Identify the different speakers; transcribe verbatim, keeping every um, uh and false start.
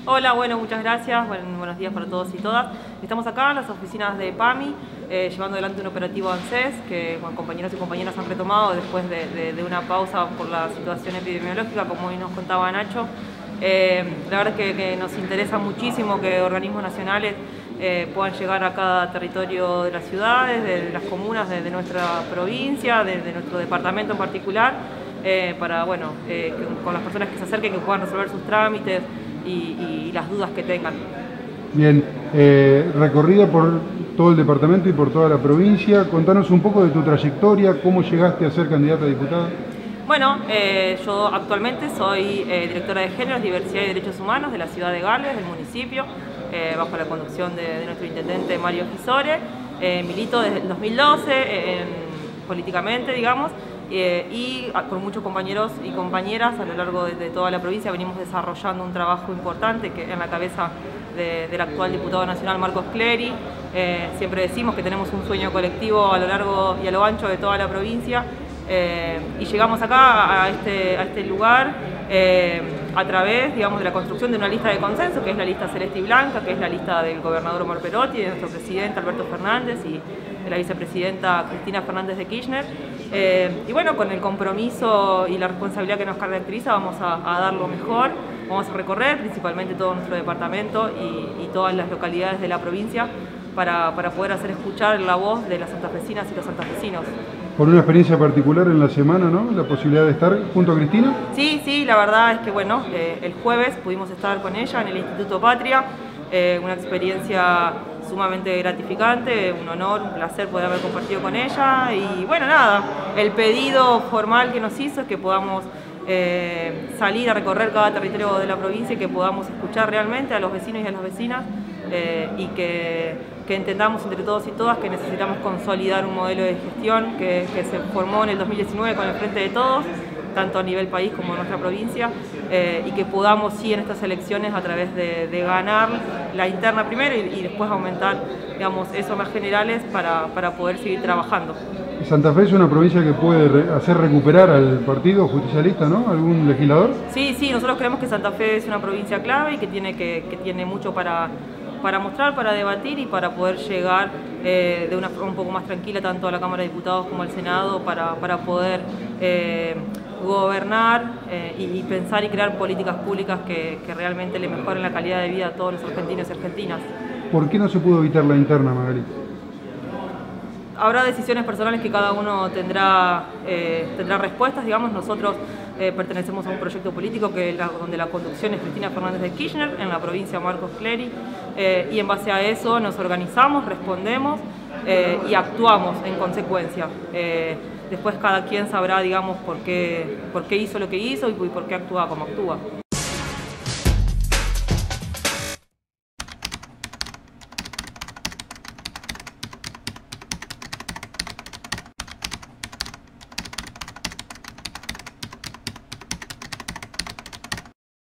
Speaker 1: Hola, bueno, muchas gracias. Bueno, buenos días para todos y todas. Estamos acá en las oficinas de PAMI, eh, llevando adelante un operativo ANSES que bueno, compañeros y compañeras han retomado después de, de, de una pausa por la situación epidemiológica, como hoy nos contaba Nacho. Eh, la verdad es que, que nos interesa muchísimo que organismos nacionales eh, puedan llegar a cada territorio de las ciudades, de, de las comunas de, de nuestra provincia, de, de nuestro departamento en particular, eh, para, bueno, eh, que, con las personas que se acerquen, que puedan resolver sus trámites y, y las dudas que tengan.
Speaker 2: Bien, eh, recorrida por todo el departamento y por toda la provincia, contanos un poco de tu trayectoria, cómo llegaste a ser candidata a diputada.
Speaker 1: Bueno, eh, yo actualmente soy eh, directora de Géneros, Diversidad y Derechos Humanos de la ciudad de Galvez, del municipio, eh, bajo la conducción de, de nuestro intendente Mario Fisore. Eh, milito desde el dos mil doce en, políticamente, digamos, eh, y con muchos compañeros y compañeras a lo largo de, de toda la provincia venimos desarrollando un trabajo importante que en la cabeza de, del actual diputado nacional Marcos Clery. Eh, siempre decimos que tenemos un sueño colectivo a lo largo y a lo ancho de toda la provincia. Eh, y llegamos acá a este, a este lugar eh, a través, digamos, de la construcción de una lista de consenso, que es la lista Celeste y Blanca, que es la lista del gobernador Omar Perotti, de nuestro presidente Alberto Fernández y de la vicepresidenta Cristina Fernández de Kirchner. Eh, y bueno, con el compromiso y la responsabilidad que nos caracteriza vamos a, a dar lo mejor. Vamos a recorrer principalmente todo nuestro departamento y, y todas las localidades de la provincia para, para poder hacer escuchar la voz de las santafesinas y los santafesinos.
Speaker 2: Por una experiencia particular en la semana, ¿no? La posibilidad de estar junto a Cristina.
Speaker 1: Sí, sí, la verdad es que bueno, eh, el jueves pudimos estar con ella en el Instituto Patria, eh, una experiencia sumamente gratificante, un honor, un placer poder haber compartido con ella y bueno, nada, el pedido formal que nos hizo es que podamos eh, salir a recorrer cada territorio de la provincia y que podamos escuchar realmente a los vecinos y a las vecinas eh, y que, que entendamos entre todos y todas que necesitamos consolidar un modelo de gestión que, que se formó en el dos mil diecinueve con el Frente de Todos, tanto a nivel país como en nuestra provincia, eh, y que podamos, sí, en estas elecciones, a través de, de ganar la interna primero y, y después aumentar, digamos, esos más generales para, para poder seguir trabajando.
Speaker 2: Santa Fe es una provincia que puede re hacer recuperar al partido justicialista, ¿no? ¿Algún legislador?
Speaker 1: Sí, sí, nosotros creemos que Santa Fe es una provincia clave y que tiene, que, que tiene mucho para, para mostrar, para debatir y para poder llegar eh, de una forma un poco más tranquila tanto a la Cámara de Diputados como al Senado para, para poder eh, gobernar eh, y, y pensar y crear políticas públicas que, que realmente le mejoren la calidad de vida a todos los argentinos y argentinas.
Speaker 2: ¿Por qué no se pudo evitar la interna, Magali?
Speaker 1: Habrá decisiones personales que cada uno tendrá, eh, tendrá respuestas, digamos. Nosotros eh, pertenecemos a un proyecto político que la, donde la conducción es Cristina Fernández de Kirchner, en la provincia Marcos Clery, eh, y en base a eso nos organizamos, respondemos eh, y actuamos en consecuencia. Eh, después cada quien sabrá, digamos, por qué, por qué hizo lo que hizo y por qué actúa como actúa.